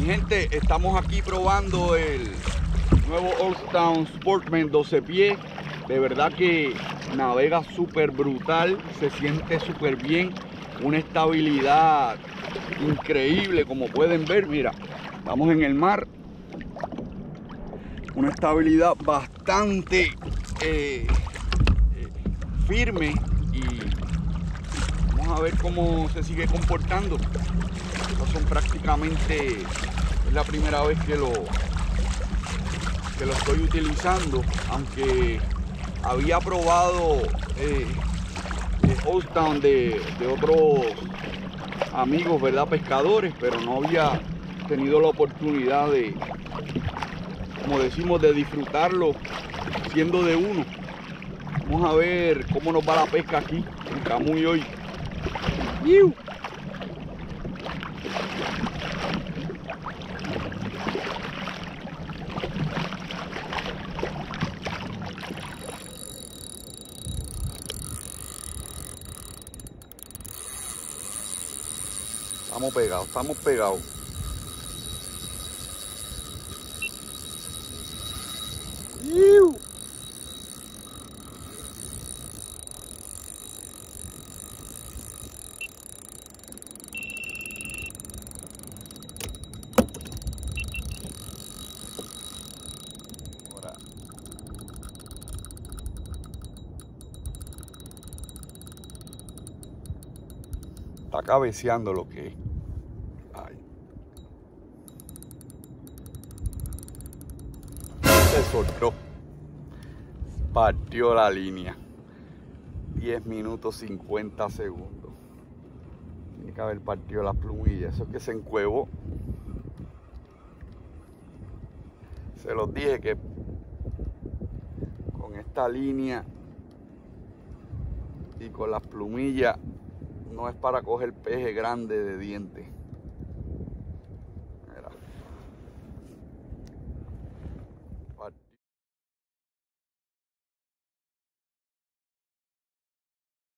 Mi gente, estamos aquí probando el nuevo Old Town Sportsman 12 pies. De verdad que navega súper brutal, se siente súper bien, una estabilidad increíble, como pueden ver. Mira, estamos en el mar, una estabilidad bastante firme, y vamos a ver cómo se sigue comportando. Estos son prácticamente, es la primera vez que lo estoy utilizando, aunque había probado Old Town de otros amigos, ¿verdad? Pescadores, pero no había tenido la oportunidad de, como decimos, de disfrutarlo siendo de uno. Vamos a ver cómo nos va la pesca aquí en Camuy hoy. ¡Iu! Estamos pegados, estamos pegados. ¡Iu! Ahora. Está cabeceando lo que es. Ay. Se soltó. Partió la línea. 10 minutos 50 segundos. Tiene que haber partido la plumilla. Eso es que se encuevó. Se los dije que con esta línea y con las plumillas no es para coger peje grande de dientes.